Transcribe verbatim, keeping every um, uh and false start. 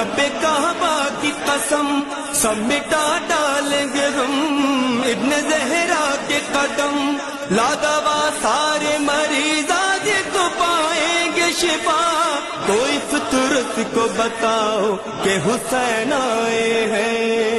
रब्बे कहबा की कसम सब मिटा डालेंगे हम इब्न ज़हरा के कदम। ला दवा सारे मरीज आज को पाएंगे शिफा। कोई फितरत को बताओ कि हुसैन आए हैं।